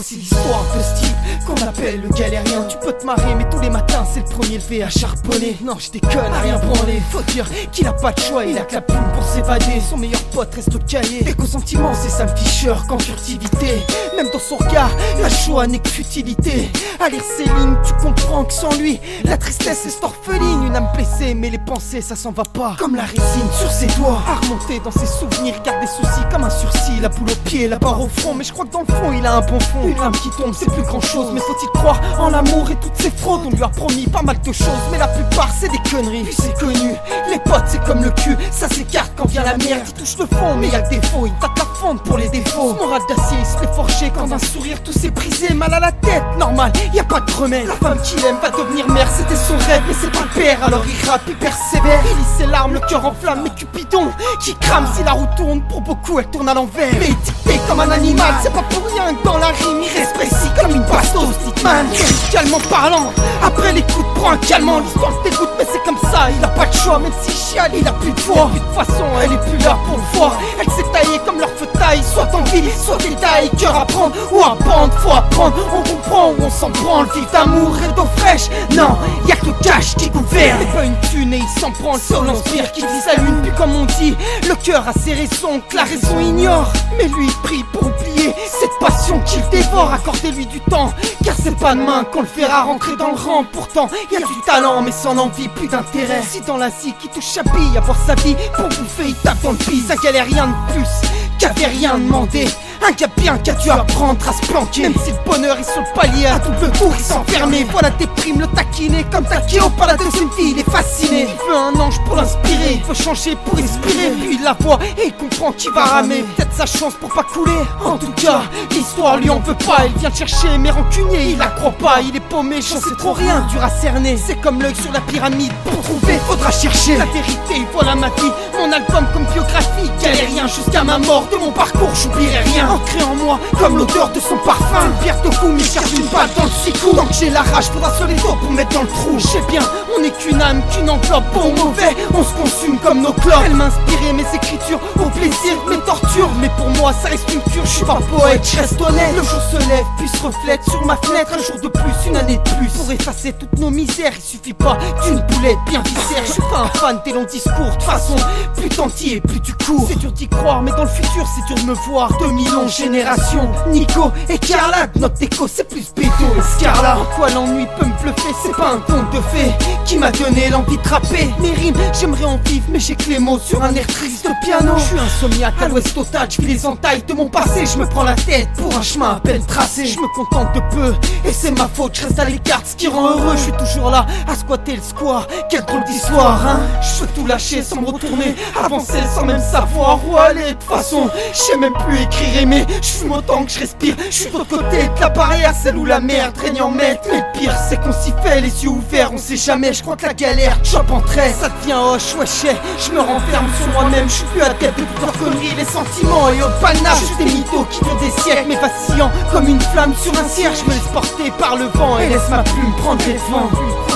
aussi l'histoire de ce type qu'on appelle le galérien. Tu peux te marrer mais tous les matins c'est le premier levé à charbonner. Non je déconne, à rien branler. Faut dire qu'il a pas de choix, il a que la plume pour s'évader. Son meilleur pote reste au cahier. Dès qu'au sentiment c'est Sam Fisher qu'en furtivité. Même dans son regard, la joie n'est que futilité. À lire ces lignes, tu comprends que sans lui, la tristesse est orpheline. Une âme blessée, mais les pensées ça s'en va pas. Comme la résine sur ses doigts, à remonter dans ses souvenirs, garde des soucis comme un sursis. La boule au pied, la barre au front, mais je crois que dans le fond il a un bon fond. Une âme qui tombe c'est plus grand chose, mais faut-il croire en l'amour et toutes ces fraudes. On lui a promis pas mal de choses, mais la plupart c'est des conneries. Puis c'est connu, les potes c'est comme le cul, ça s'écarte quand vient la merde. Il touche le fond, mais y'a le défaut, il tape la fonte pour les défauts. Ce moral d'acier il se fait forger quand d'un sourire tout s'est brisé. Mal à la tête, normal, y a pas de remède. La femme qu'il aime va devenir mère, c'était son rêve, mais c'est pas le père. Alors il rappe, il persévère, il lit ses larmes, le cœur en flamme. Mais Cupidon, qui crame si la roue tourne, pour beaucoup elle tourne à l'envers. Mais étiqueté comme un animal, c'est pas pour rien que dans la rime il reste précis comme une bastos. Hitman, calmement parlant, après l'écoute prend un calmant. L'histoire se dégoûte mais c'est comme ça, il a pas de choix. Même si chiale, il a plus de voix. De toute façon elle est plus là pour le voir. Elle s'est taillée comme leur feu taille, soit en vie, soit détail. Cœur à prendre ou à prendre, faut apprendre. On comprend ou on s'en branle, vif d'amour et d'eau fraîche. Non, y'a que le cash qui gouverne. C'est pas une thune et il s'en prend, le sol inspire qui vit sa lune. Puis comme on dit, le cœur a ses raisons que la raison ignore. Mais lui il prie pour oublier cette passion qu'il dévore. Accordez-lui du temps, car c'est pas demain qu'on le fera rentrer dans le rang. Pourtant y a du talent mais sans envie, plus d'intérêt. Si dans l'Asie qui touche à bille, avoir sa vie pour bouffer il tape dans le pis. Ça galère rien de plus, qu'avait rien demandé. Un gars bien qui a dû apprendre à se planquer. Même si le bonheur est sur le palier, à double tour il s'enfermait. Voilà des primes, le taquiner comme Takeo par la deuxième fille, il est fasciné. Il veut un ange pour l'inspirer, il faut changer pour inspirer. Puis il la voit et il comprend qu'il va ramer. Peut-être sa chance pour pas couler. En tout cas, l'histoire lui en veut pas. Il vient le chercher mais rancunier, il la croit pas. Il est paumé, j'en sais trop rien, dur à cerner. C'est comme l'œil sur la pyramide, pour trouver faudra chercher la vérité. Voilà ma vie, mon album comme biographie. Galérien jusqu'à ma mort, de mon parcours j'oublierai rien. Ancré en moi comme l'odeur de son parfum. Une pierre de coup, mais cherche une balle dans le sicou. Tant que j'ai la rage, faudra se les dos pour mettre dans le trou. Je sais bien, on n'est qu'une âme, qu'une enveloppe. Bon ou mauvais, on se consume comme nos clopes. Elle m'inspirait mes écritures au plaisir de mes tortures. Mais pour moi ça reste une cure, je suis pas poète, je reste honnête. Le jour se lève, puis se reflète sur ma fenêtre. Un jour de plus, une année de plus. Pour effacer toutes nos misères, il suffit pas d'une boulette bien viscère. Je suis pas un fan des longs discours, de toute façon, plus t'en dis et plus tu cours. C'est dur d'y croire, mais dans le futur c'est dur de me voir. 2000 ans, génération Nico et Carla, notre déco c'est plus bédo et Scarla. En quoi l'ennui peut me bluffer, c'est pas un conte de fées qui m'a donné l'envie de rapper. Mes rimes, j'aimerais en vivre, mais j'ai que les mots sur un air triste de piano. Je suis insomniaque à l'ouest total, je vis les entailles de mon passé. Je me prends la tête pour un chemin à peine tracé. Je me contente de peu, et c'est ma faute, je reste à l'écart, ce qui rend heureux. Je suis toujours là, à squatter le square, quelle drôle d'histoire, hein. Je veux tout lâcher sans me retourner, avancer sans même savoir où aller. De toute façon, je sais même plus écrire aimer. Je fume autant que je respire, je suis de l'autre côté de la barrière, celle où la merde règne en maître. Mais le pire c'est qu'on s'y fait les yeux ouverts, on sait jamais. Je crois que la galère chope en trait, ça devient hoche, wesh. Je me renferme sur moi-même, je suis plus adepte de toutes leurs conneries. Les sentiments et autres panaches, juste des mythos qui durent des siècles, mais vacillant comme une flamme sur un cierge. Je me laisse porter par le vent et laisse ma plume prendre les vents.